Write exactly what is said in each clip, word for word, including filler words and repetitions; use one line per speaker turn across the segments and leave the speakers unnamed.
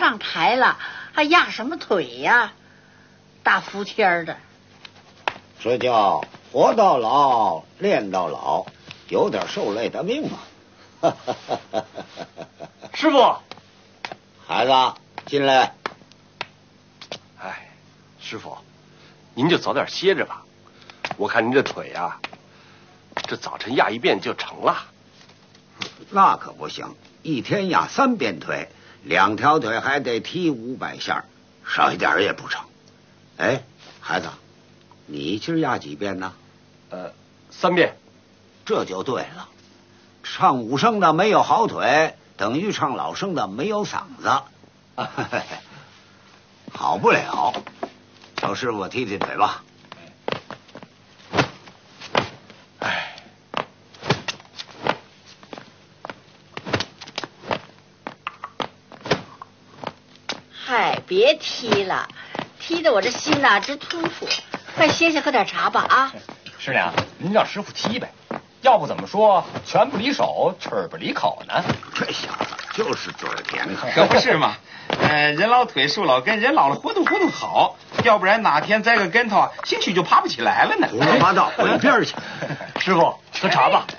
上台了，还压什么腿呀？大伏天的。
这叫活到老，练到老，有点受累的命嘛。
师傅，
孩子进来。
哎，师傅，您就早点歇着吧。我看您这腿呀、啊，这早晨压一遍就成了。
那可不行，一天压三遍腿，两条腿还得踢五百下，少一点也不成。哎，孩子，你今儿压几遍呢？
呃，三遍。
这就对了。唱武生的没有好腿，等于唱老生的没有嗓子。好不了，找师傅踢踢腿吧。
哎，
嗨，别踢了，踢得我这心呐直突突。快歇歇，喝点茶吧啊！
师娘，您让师傅踢呗，要不怎么说拳不离手，曲儿不离口呢？
这小子就是嘴甜，
可不是嘛。呃，人老腿树老根，人老了活动活动好，要不然哪天栽个跟头，兴许就爬不起来了呢。
胡说八道，滚一边去！
师傅，喝茶吧。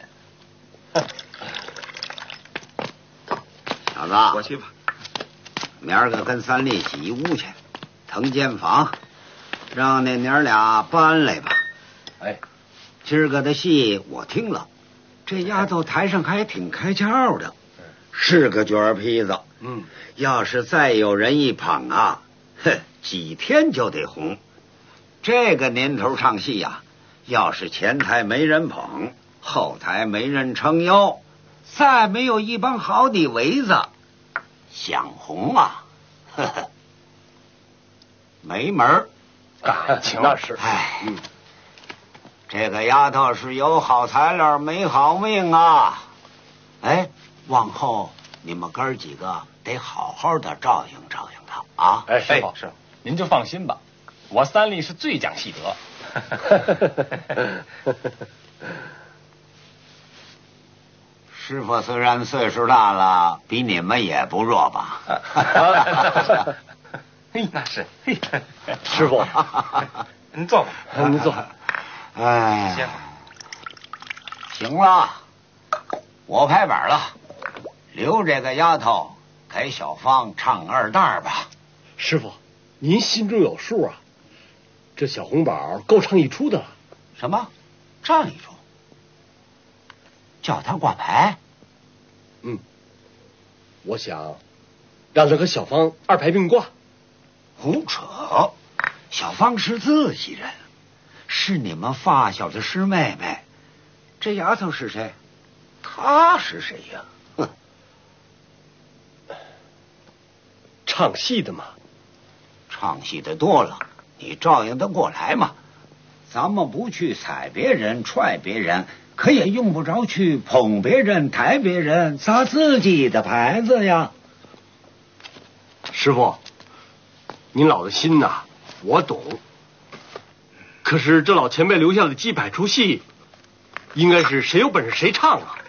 小子，
我去吧。
明儿个跟三弟洗屋去，腾间房，让那娘俩搬来吧。
哎，
今儿个的戏我听了，这丫头台上还挺开窍的，是个卷坯子。
嗯，
要是再有人一捧啊，哼，几天就得红。这个年头唱戏呀、啊，要是前台没人捧，后台没人撑腰，再没有一帮好的围子，想红啊，呵呵，没门儿。
感情
那是。
哎，嗯，这个丫头是有好材料没好命啊。哎，往后你们哥儿几个得好好的照应照应她啊！
哎，师傅，是，您就放心吧，我三弟是最讲戏德。
师傅虽然岁数大了，比你们也不弱吧？
嘿，那是。嘿，
师傅，
您坐吧，
您坐。
哎，
歇会
行了，我拍板了，留这个丫头给小芳唱二旦吧。
师傅，您心中有数啊，这小红宝够唱一出的了。
什么？站一出？叫他挂牌？
嗯，我想让他和小芳二牌并挂。
胡扯！小芳是自己人，是你们发小的师妹妹。这丫头是谁？她是谁呀？哼，
唱戏的嘛。
唱戏的多了，你照应得过来吗？咱们不去踩别人、踹别人，可也用不着去捧别人、抬别人，砸自己的牌子呀。
师傅，您老的心呐，我懂。可是这老前辈留下的几百出戏，应该是谁有本事谁唱啊。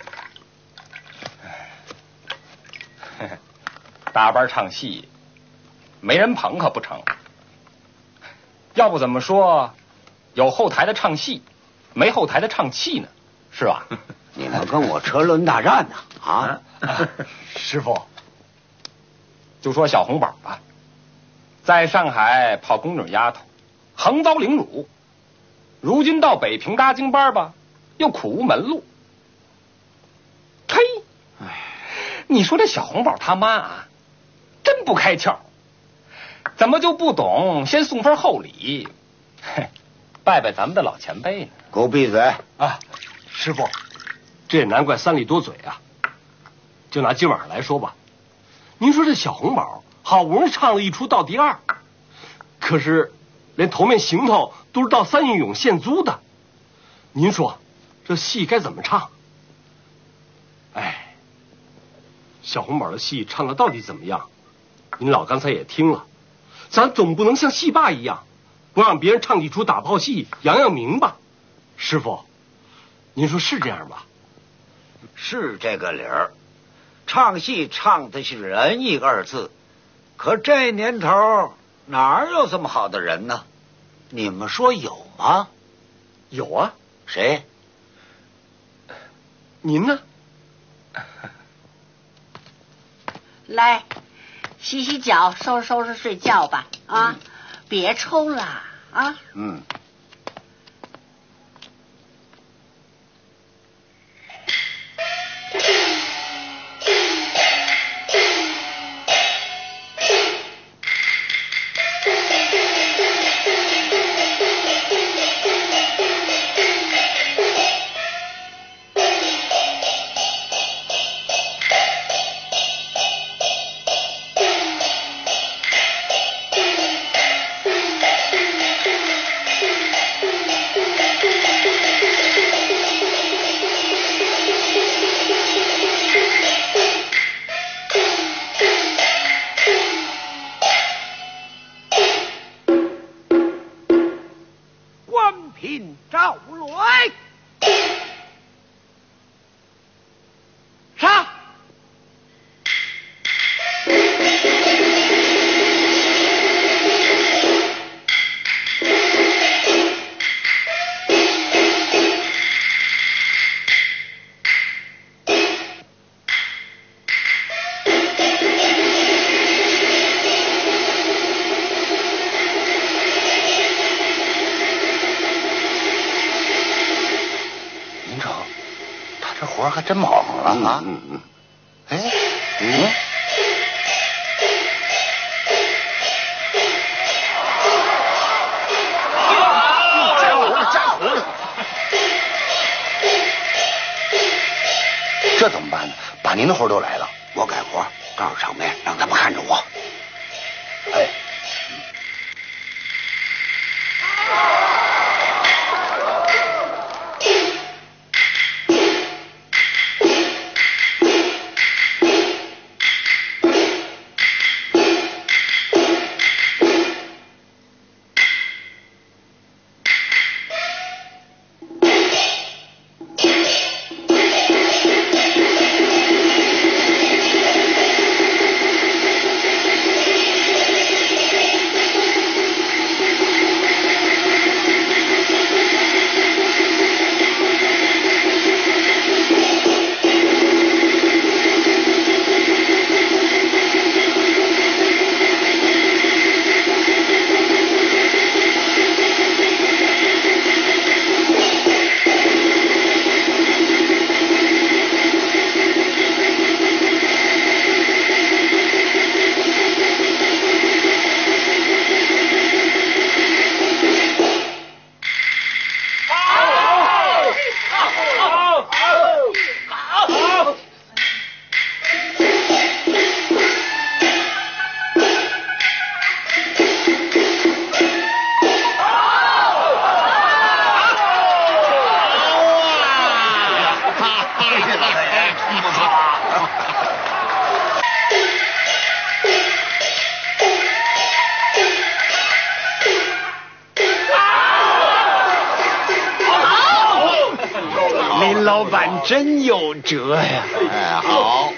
大班唱戏，没人捧可不成。要不怎么说，有后台的唱戏，没后台的唱戏呢，是吧？
你们跟我车轮大战呢？啊，
师傅，就说小红宝吧，在上海泡宫女丫头，横遭凌辱，如今到北平搭京班吧，又苦无门路。嘿，你说这小红宝他妈啊，真不开窍，怎么就不懂先送份厚礼，拜拜咱们的老前辈呢？
给我闭嘴
啊！师傅，这也难怪三里多嘴啊。就拿今晚上来说吧，您说这小红宝好不容易唱了一出到第二，可是连头面行头都是到三义勇现租的，您说这戏该怎么唱？哎，小红宝的戏唱的到底怎么样？您老刚才也听了，咱总不能像戏霸一样，不让别人唱几出打炮戏扬扬名吧？师傅，您说是这样吧？
是这个理儿。唱戏唱的是仁义二字， 可这年头哪有这么好的人呢？你们说有吗？
有啊。
谁？
您呢？
来，洗洗脚，收拾收拾睡觉吧。啊，嗯、别抽了啊。
嗯。
还真猛了啊！
嗯嗯，
哎，嗯，加活了，加活了！这怎么办呢？把您的活都来了，
我改活，告诉场面，让他们看着我。
哎。
林老板真有辙呀！
哎，好。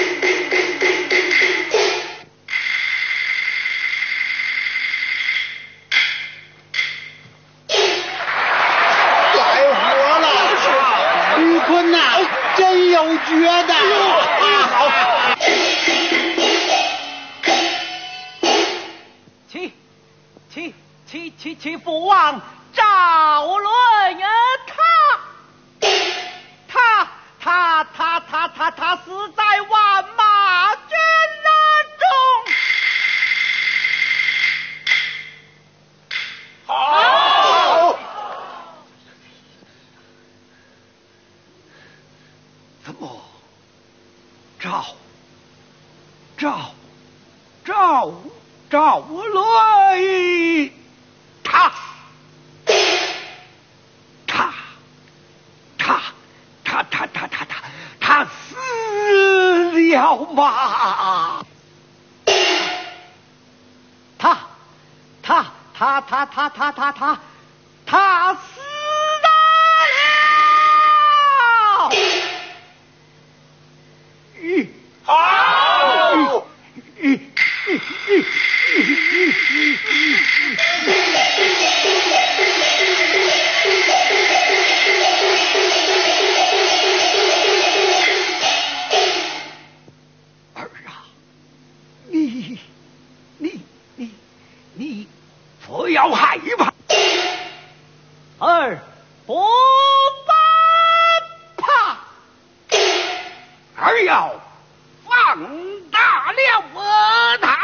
来活了，于坤呐，真有绝的！好，
起起起起起，父王赵伦呀，他他他他他他死在万马军中。
好。怎么？赵赵赵赵伦，他他他他他他他他他死了吗？
他他他他他他他他他死了！
好。
儿不犯怕，
儿要放大了我他。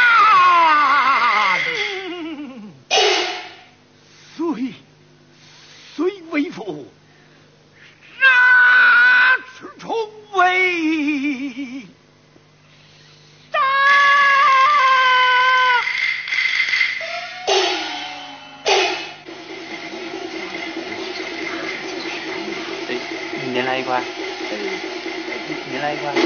虽虽为父，杀此重围。
杀！
您来一块，您来一块。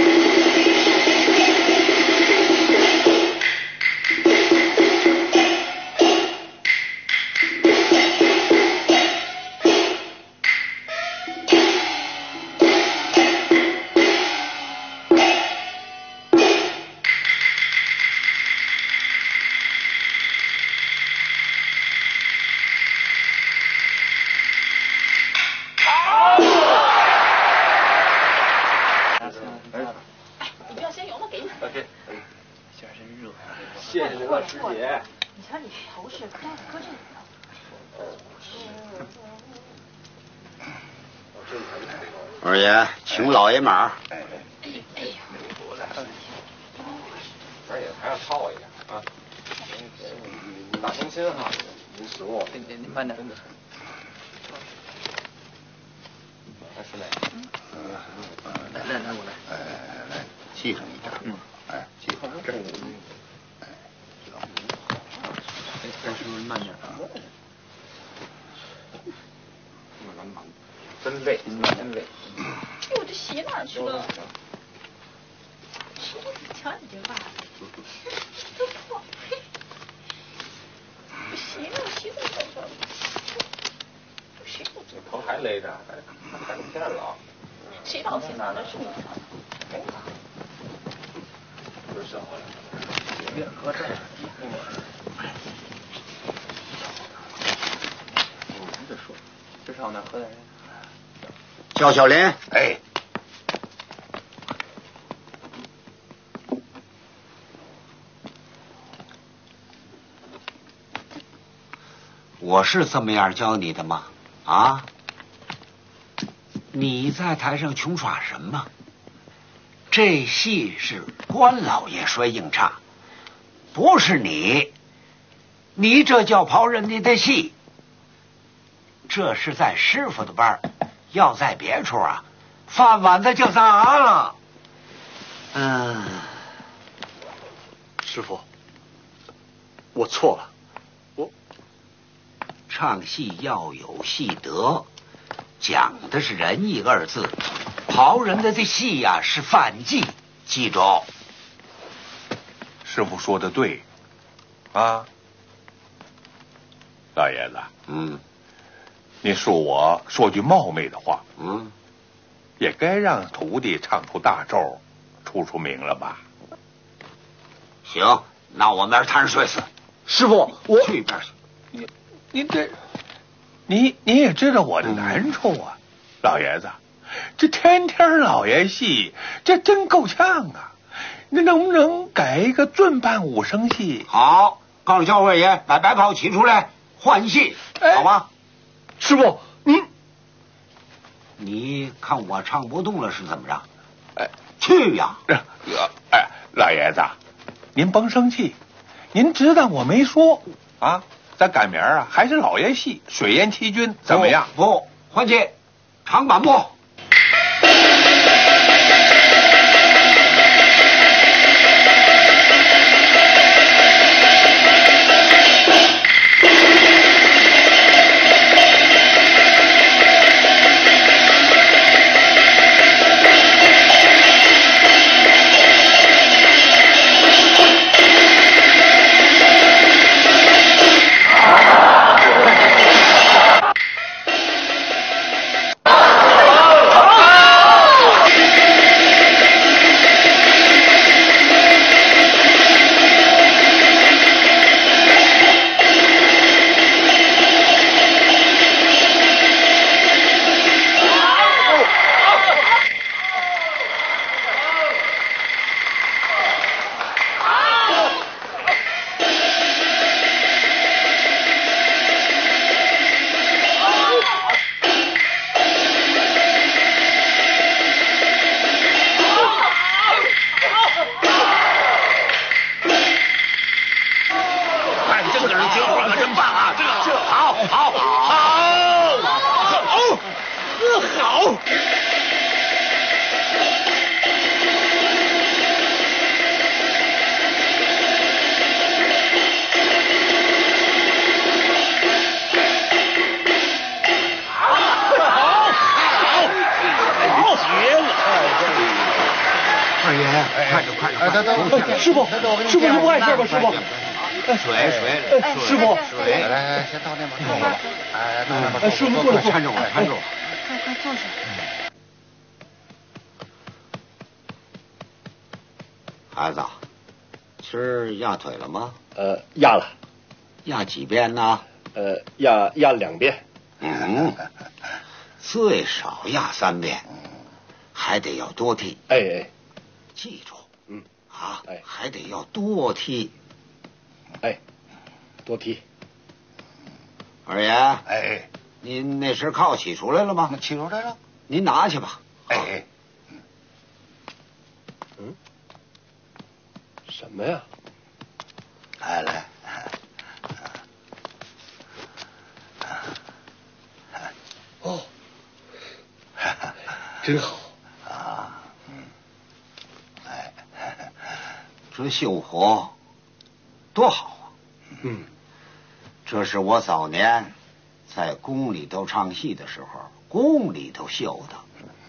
谢谢您了，师姐。
你瞧你头饰搁搁这里头。
二爷，请老爷马。
哎哎呀，二爷还要操我一下啊！大诚心哈，您使我。
您您您慢点。
来，师妹。
来来来，我来。
哎来，系上一点。嗯。哎，系上这。哎，
哎，师傅慢点啊。
真累，真累。
哎，我这鞋哪去了？瞧你这袜子，都破。我鞋呢？我鞋怎么在这儿？我鞋不知道。
头还勒着，还还露馅了。
谁道歉呢？这是你的。
不是笑话了。
别喝这儿。你再说，这上那喝点。
叫小林。
哎，
我是这么样教你的吗？啊？你在台上穷耍什么？这戏是关老爷说硬唱，不是你。你这叫刨人家的戏，这是在师傅的班，要在别处啊，饭碗子就砸了。嗯，
师傅，我错了。我
唱戏要有戏德，讲的是仁义二字。刨人家的戏呀、啊、是犯忌，记住。
师傅说的对，啊，老爷子，
嗯，
你恕我说句冒昧的话，
嗯，
也该让徒弟唱出大咒，出出名了吧？
行，那我明儿摊上睡死。
师傅，我
去一边去。
你你这，你你也知道我的难处啊，嗯、老爷子，这天天老爷戏，这真够呛啊！你能不能改一个尊办武生戏？
好，告诉教会爷把白袍取出来换戏，
哎、
好吗？
师傅，您
你看我唱不动了是怎么着？
哎，
去呀！
哎，老爷子，您甭生气，您知道我没说啊。咱赶明儿啊，还是老爷戏《水淹七军》怎么样？
不，不换戏，长板步。 快点快点！
哎，等等，
师傅，师傅是不碍事吧？师傅，
水水，
师傅，
水，
来来，先到那边坐吧。哎，到那边。
师傅过来，
搀着我，搀着我。
快快坐下。
孩子，今儿压腿了吗？
呃，压了，
压几遍呢？
呃，压压两遍。
嗯，最少压三遍，还得要多踢。
哎哎，
记住，
嗯
啊，
哎
还得要多踢。
哎，多踢。
二爷，
哎，
您那身铐取出来了吗？
取出来了。
您拿去吧。
哎，
嗯，什么呀？
来来。
哦，真好
啊，嗯，哎，
这绣活多好啊！
嗯，
这是我早年在宫里头唱戏的时候，宫里头绣的，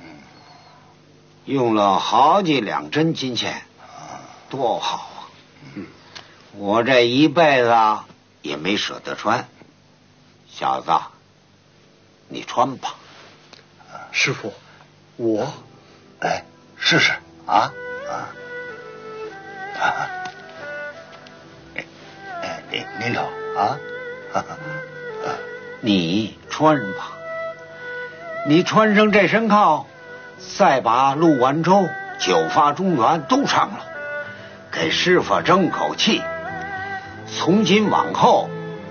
用了好几两真金钱，多好啊！
嗯，我
这一辈子也没舍得穿，小子，你穿吧。
师傅，我，
哎，试试啊啊啊！哎哎，您您瞅啊，哈哈，
你穿吧，你穿上这身铐，再把《陆晚舟》《九发中原》都唱了，给师傅争口气。从今往后，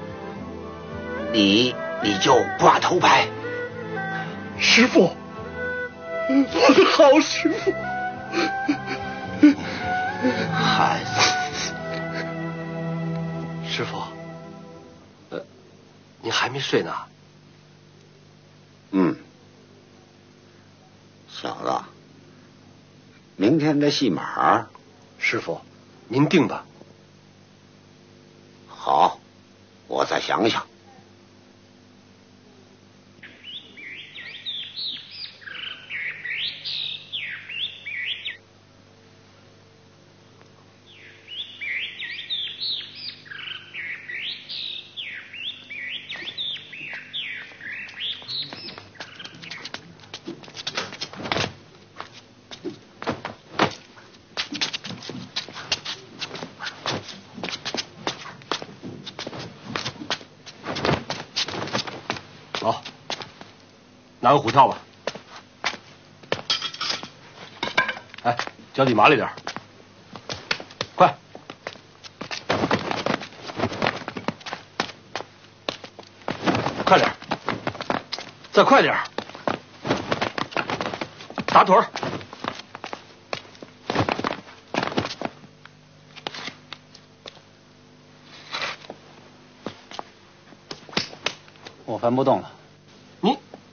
你你就挂头牌。
师傅，我的好师傅，
孩子，
师傅，呃，您还没睡呢？
嗯，小子，明天的戏码，
师傅，您定吧。
好，我再想想。
好，拿个虎跳吧。哎，脚底麻利点，快！快点，再快点，打腿儿。
我翻不动了。
你，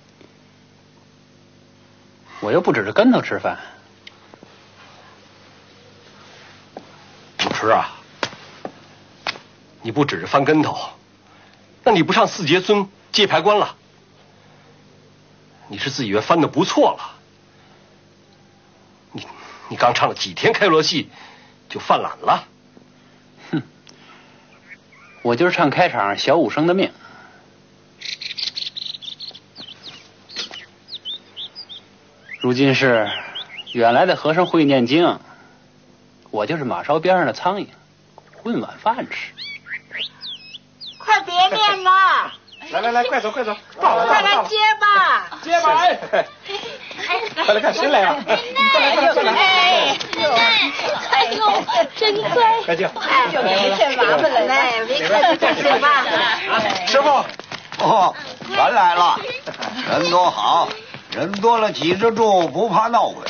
我又不指着跟头吃饭。
主持啊，你不指着翻跟头，那你不上四节孙接牌官了？你是自以为翻的不错了？你你刚唱了几天开锣戏，就犯懒了？
哼，我就是唱开场小武生的命。如今是远来的和尚会念经，我就是马勺边上的苍蝇，混碗饭吃。
快别念了，
来来来，快走快走，
快来接吧，
接吧！哎，快来看谁来了！
哎呦哎，哎呦，真乖！
快进！
哎，就给您添麻烦了，来，别客气，快进吧。
师傅，哦，全来了，人多好。人多了挤着住，不怕闹鬼。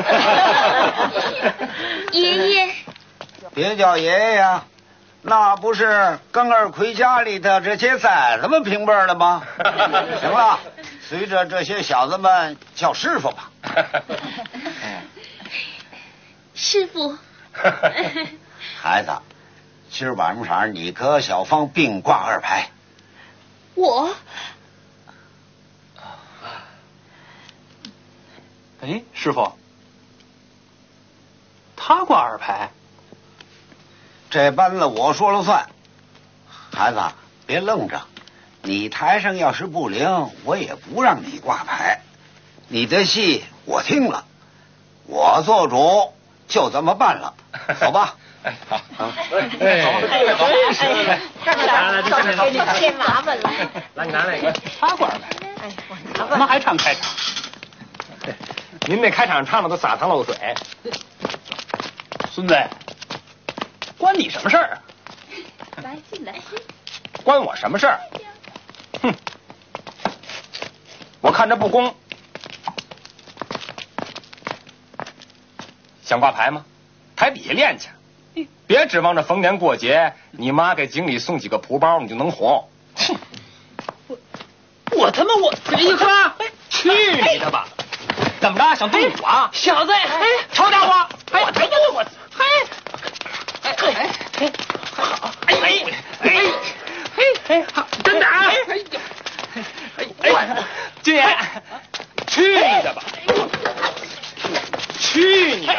爷爷，
别叫爷爷呀，那不是跟二奎家里的这些崽子们平辈的吗？行了，随着这些小子们叫师傅吧。
师傅，
孩子，今儿晚上你和小芳并挂二牌。
我。
哎，师傅，他
这班子我说了算。孩子，别愣着，你台上要是不灵，我也不让你挂牌。你的戏我听了，我做主，就这么办了，好吧？
哎，好，好，
哎，好，哎，看看，到时候给你添麻烦了。
来，你拿那个
插管呗。
哎，我拿
怎么还唱开场？
您那开场唱的都洒汤漏水。
孙子，关你什么事儿啊？
来进来。
关我什么事儿？哼！我看着不公。想挂牌吗？台底下练去。别指望着逢年过节，你妈给经理送几个蒲包，你就能红。
哼！我我他妈我这一喝，
去你的吧！怎么着？想动武啊？
小子，哎，
臭家伙！
我他妈我，哎，哎哎哎，好，哎哎哎哎哎，好，真的啊！哎
哎哎，金爷，去你的吧！去你的！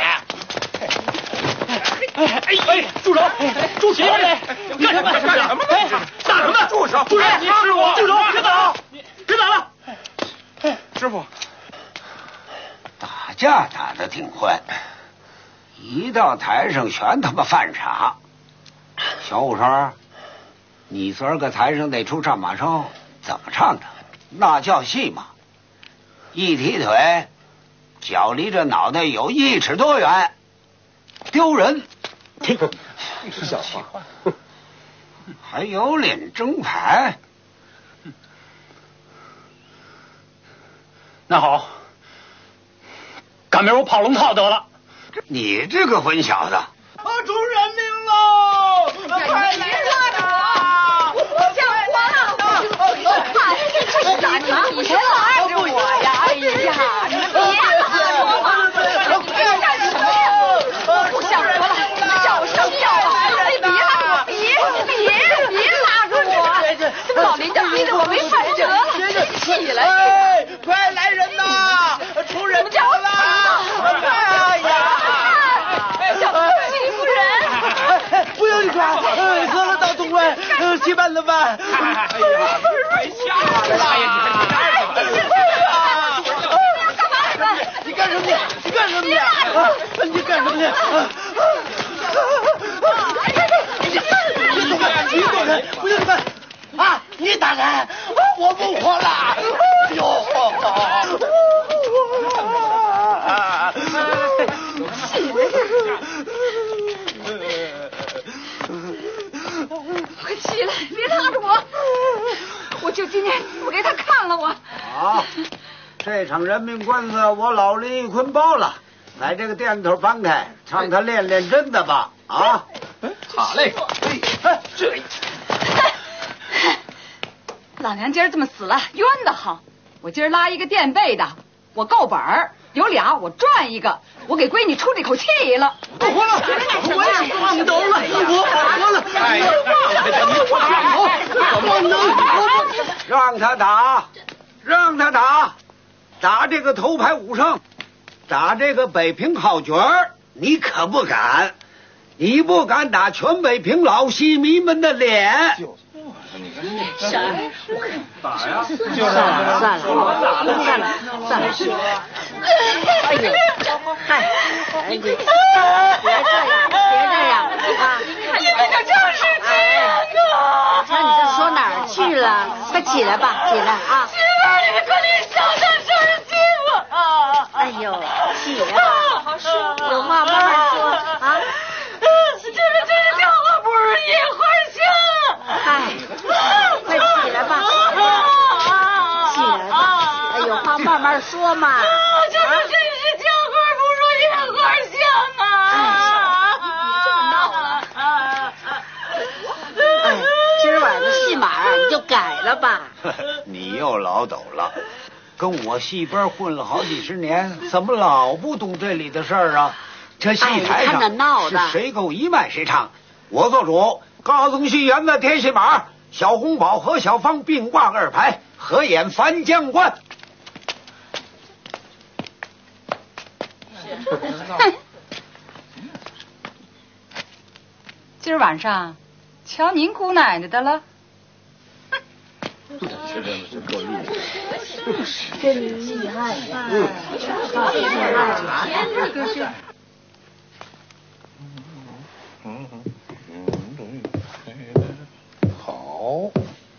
哎哎，住手！住手！干什么？干什么？打什么？住手！住手！你是我！住手！别打！别打了！师傅，
打架打得挺快，一到台上全他妈犯傻。小武生，你昨儿个台上那出战马烧怎么唱的？那叫戏吗？一踢腿，脚离着脑袋有一尺多远，丢人！
小话，
还有脸争牌？
那好，赶明儿我跑龙套得了。
你这个混小子！
啊，出人命喽！快来啦！我想活了！
哎，这是咋的？你先拉着我呀！哎呀，你们别拉着我！你要干什么呀？我不想活了，你们叫我上吊吧！哎，别拉着我！别别别拉着我！这么老林家逼得我没法辙了，起来！
哎，快来人呐！出人命了！哎呀！
小欺负人！
不用你管，喝了到东湾，西办了办。
哎呀，快下来！大爷，你看你
你干什么去？你干什么去？你干什么去？你走开！你走开！不用你们啊！你打人，我不活了！哎呦！
快起来，别拉着我！我就今天不给他看了我。
好，这场人命官司我老林一坤包了。把这个店头翻开，让他练练真的吧。啊，
好嘞。
哎，这老娘今儿这么死了，冤得慌。我今儿拉一个垫背的，我够本儿，有俩我赚一个，我给闺女出这口气了。
不活了，我也忘头了，我好活了。哎呀，我忘头，
让他打，让他打，打这个头牌武生，打这个北平好角儿，你可不敢，你不敢打全北平老戏迷们的脸。
啥？
打呀！
算了算了算了算了，哎呦，嗨，哎你别这样，别这样啊！你们可真是这个！瞧你这说哪儿去了？快起来吧，起来啊！媳妇儿，你们可得小点声欺负啊！哎呦，起来吧，好说，有话慢慢说啊！这个这个叫我不是野花香，嗨，快起来吧，起来吧，哎，有话慢慢说嘛。这个真是叫花不如野花香啊！别这么闹了。哎，今儿晚上戏码你就改了吧。
你又老抖了，跟我戏班混了好几十年，怎么老不懂这里的事儿啊？这戏台上是谁够一脉谁唱，我做主。高宗戏园的天戏马，小红宝和小芳并挂二排，合演樊将官。
今儿晚上瞧您姑奶奶的了。
真厉害呀！
嗯，
好厉害！
可是。
好。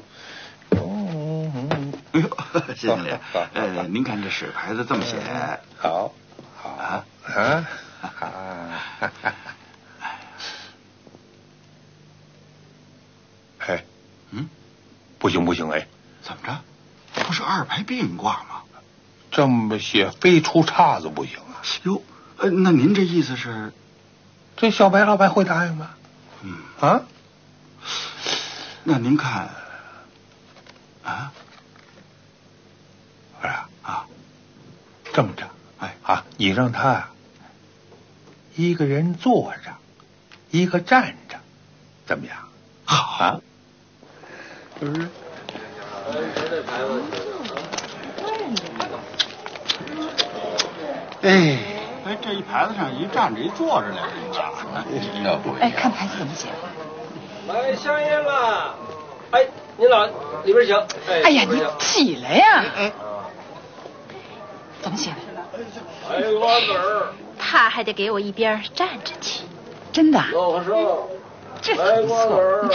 哎呦，谢经理，呃，您看这纸牌子这么写，
好，好啊啊啊！哎，
嗯，
不行不行，哎，
怎么着？不是二牌并挂吗？
这么写非出岔子不行啊！
哟，呃，那您这意思是，
这小白老板会答应吗？
嗯
啊，
那您看，啊，
儿啊
啊，
这么着，
哎
啊，你让他啊，一个人坐着，一个站着，怎么样？
好
啊，是不是？
哎
哎，这一牌子上一站着一坐着俩人家，
那不
哎，看牌子怎么写？
来香烟了。哎，您老里边请。哎，
哎呀，你起来呀！
哎，
怎么写的？
哎，瓜子儿。
他还得给我一边站着去。
真的？
老寿。
这可不错。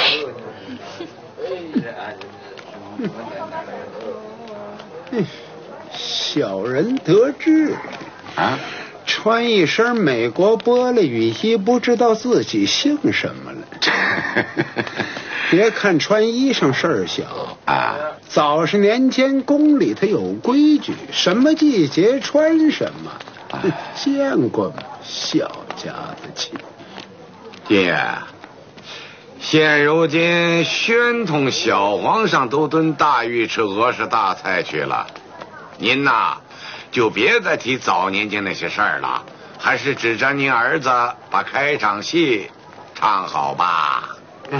嗯，小人得志
啊！
穿一身美国玻璃雨衣，不知道自己姓什么了。别看穿衣裳事儿小
啊，
早是年间宫里头有规矩，什么季节穿什么，啊、见过吗？小家子气。
爹，现如今宣统小皇上都炖大鱼吃俄式大菜去了，您呐就别再提早年间那些事儿了，还是指着您儿子把开场戏唱好吧。
唉，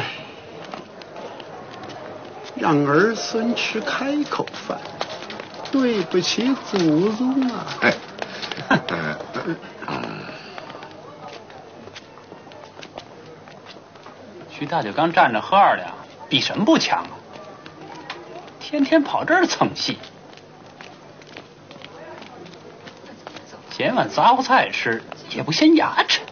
让儿孙吃开口饭，对不起祖宗啊！
哎，
徐大舅刚站着喝二两，比什么不强啊？天天跑这儿蹭戏，捡碗杂货菜吃也不嫌牙碜。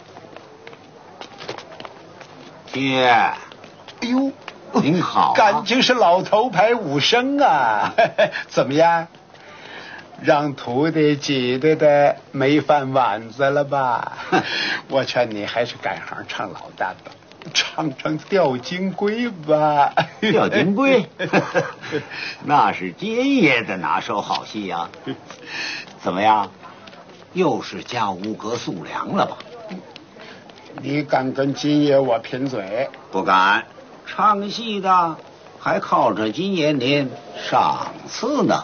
爹，哎
呦，
您好、啊，
感情是老头牌武生啊！怎么样？让徒弟挤兑的没饭碗子了吧？我劝你还是改行唱老旦吧，唱唱吊金龟吧。
吊金龟，那是爹爷的拿手好戏呀、啊。怎么样？又是加五格素粮了吧？
你敢跟金爷我贫嘴？
不敢。唱戏的还靠着金爷您赏赐呢。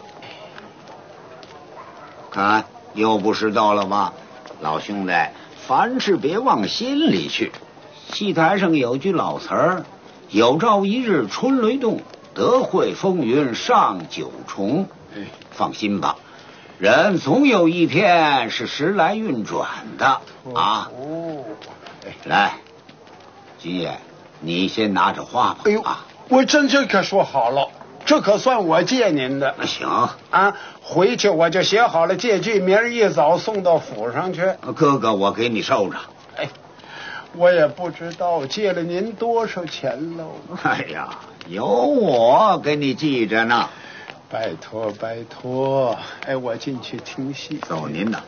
看，又不是到了吧？老兄弟，凡事别往心里去。戏台上有句老词儿：“有朝一日春雷动，得会风云上九重。”放心吧，人总有一天是时来运转的啊！来，金爷，你先拿着花吧。
哎呦，
啊，
我真这可说好了，这可算我借您的。
那行
啊，回去我就写好了借据，明儿一早送到府上去。
哥哥，我给你收着。
哎，我也不知道借了您多少钱喽。
哎呀，有我给你记着呢。
拜托拜托，哎，我进去听戏。
走您的。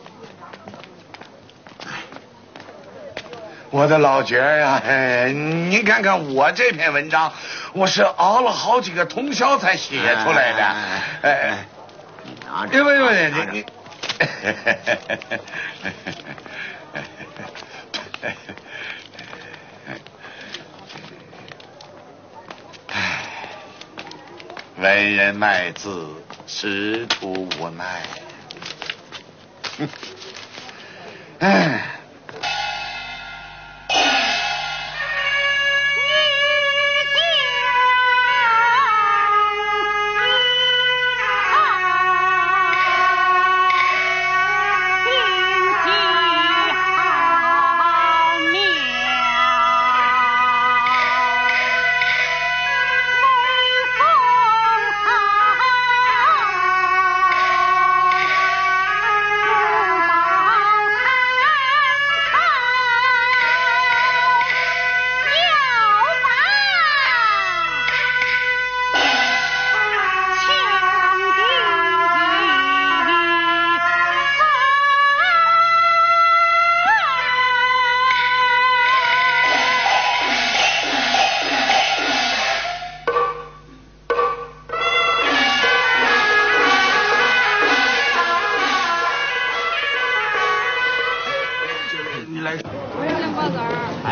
我的老爵儿呀，哎，您看看我这篇文章，我是熬了好几个通宵才写出来的。哎，哎哎
你拿着，
不不不，你你，哎，文人卖字，师徒无奈。哎。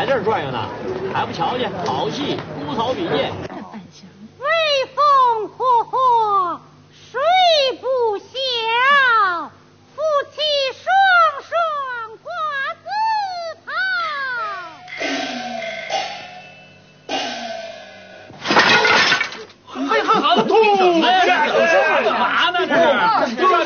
在这儿转悠呢，还不瞧见？好戏，姑草比剑。
微风火火，水不消，夫妻双双挂自
好。嘿嘿，好痛！干嘛呢？这是？这是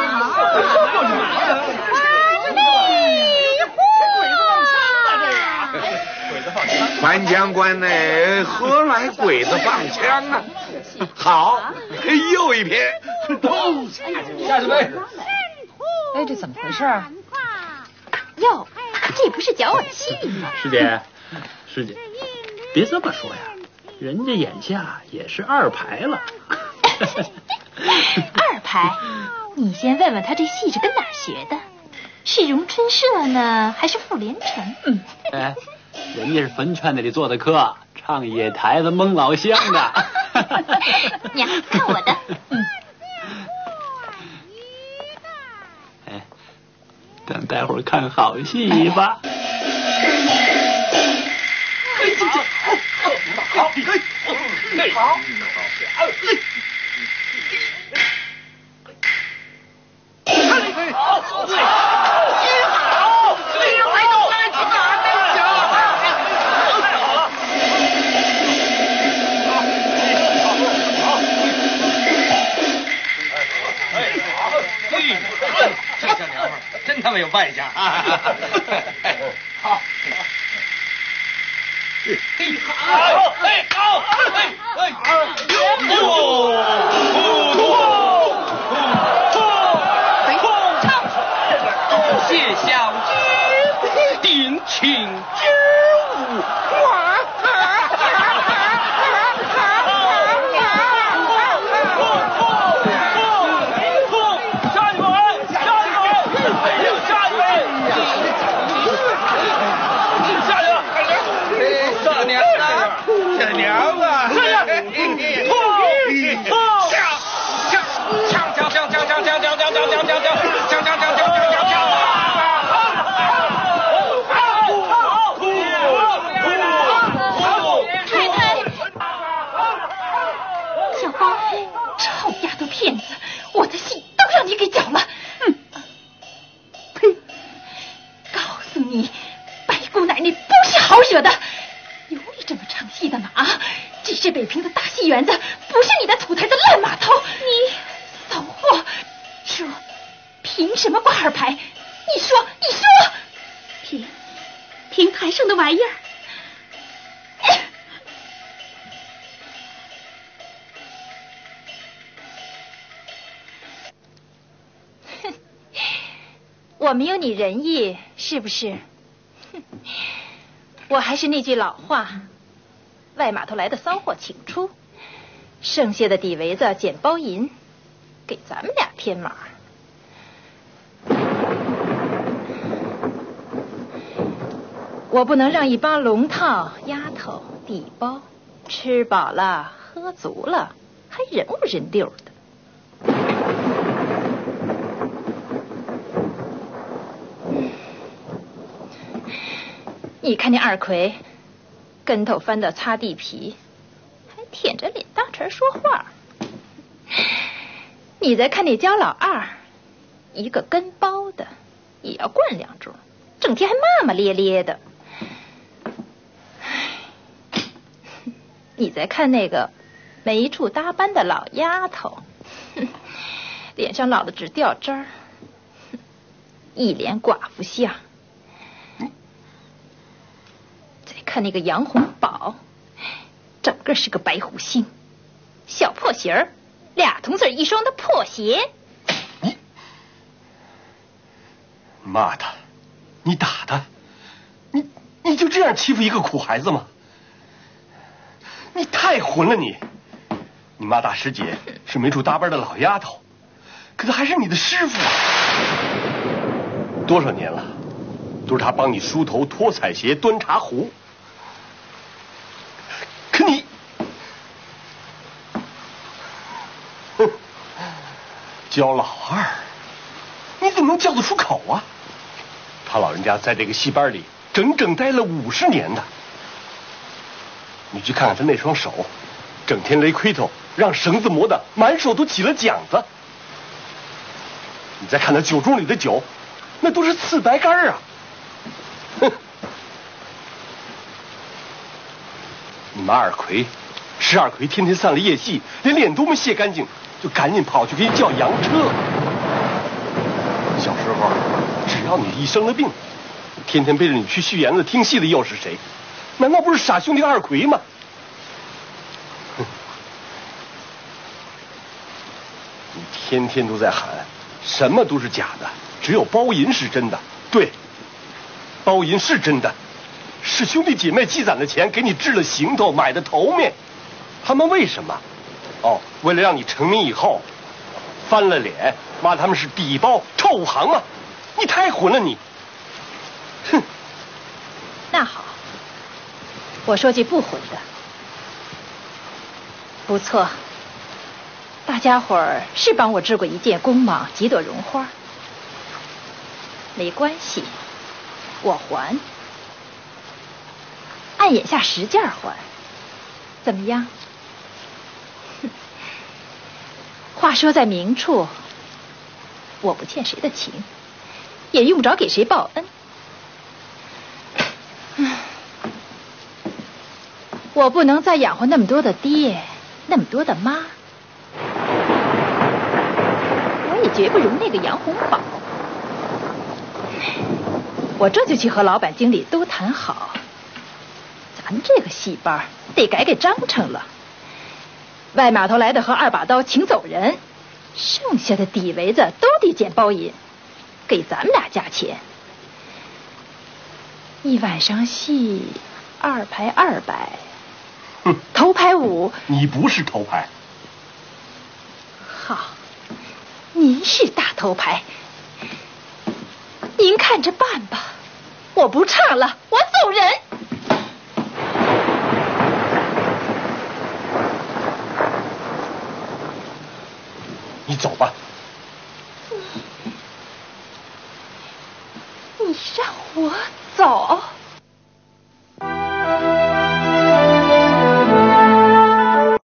关将官呢？何来鬼子放枪啊？好，又一篇。
下去呗。
哎，这怎么回事啊？
哟，这不是搅耳器吗？
师姐，师姐，别这么说呀，人家眼下也是二排了。
二排？你先问问他这戏是跟哪儿学的？是荣春社呢，还是傅连城？嗯，
哎，人家是坟圈那里做的客，唱野台子蒙老乡的。
娘，看我的。嗯。
哎，等待会儿看好戏吧。
嘿，这这好，嘿，嘿，好，
这小娘们儿真他妈有败相啊！好，嘿，好，嘿，好，嘿，嘿，呦呦，谢小姐，定情之物，哇！
北平的大戏园子不是你的土台的烂码头，你骚货！说，凭什么挂二排？你说，你说，凭凭台上的玩意儿？哼，我没有你仁义，是不是？哼，我还是那句老话。外码头来的骚货请出，剩下的底围子捡包银，给咱们俩添码。我不能让一帮龙套、丫头、底包吃饱了、喝足了，还人五人六的。你看那二奎。跟头翻到擦地皮，还舔着脸大声说话。你再看那焦老二，一个跟包的也要灌两盅，整天还骂骂咧咧的。你再看那个没处搭班的老丫头，脸上老的直掉渣儿，一脸寡妇相。看那个杨洪宝，整个是个白虎星，小破鞋儿，俩铜子一双的破鞋。
你骂他，你打他，你你就这样欺负一个苦孩子吗？你太混了你！你骂大师姐是没处搭班的老丫头，可她还是你的师傅啊！多少年了，都是她帮你梳头、脱彩鞋、端茶壶。可你，哼，焦老二，你怎么能叫得出口啊？他老人家在这个戏班里整整待了五十年呢。你去看看他那双手，整天勒盔头，让绳子磨得满手都起了茧子。你再看他酒盅里的酒，那都是刺白干啊！哼！你们二奎，石二奎天天散了夜戏，连脸都没卸干净，就赶紧跑去给你叫洋车。小时候，只要你一生了病，天天背着你去续园子听戏的又是谁？难道不是傻兄弟二奎吗？哼！你天天都在喊，什么都是假的，只有包银是真的。对，包银是真的，是兄弟姐妹积攒的钱给你治了行头，买的头面。他们为什么？哦，为了让你成名以后翻了脸，骂他们是底包臭行啊！你太混了你！哼！
那好，我说句不混的。不错，大家伙儿是帮我织过一件弓蟒，几朵绒花。没关系，我还。按眼下实价还，怎么样？话说在明处，我不欠谁的情，也用不着给谁报恩。我不能再养活那么多的爹，那么多的妈，我也绝不容那个杨洪宝。我这就去和老板经理都谈好，咱们这个戏班得改改章程了。外码头来的和二把刀请走人，剩下的底围子都得捡包银，给咱们俩加钱。一晚上戏二排二百，
哼，
头排五。
你不是头牌。
好，您是大头牌，您看着办吧。我不唱了，我走人。
你走吧。
你让我走？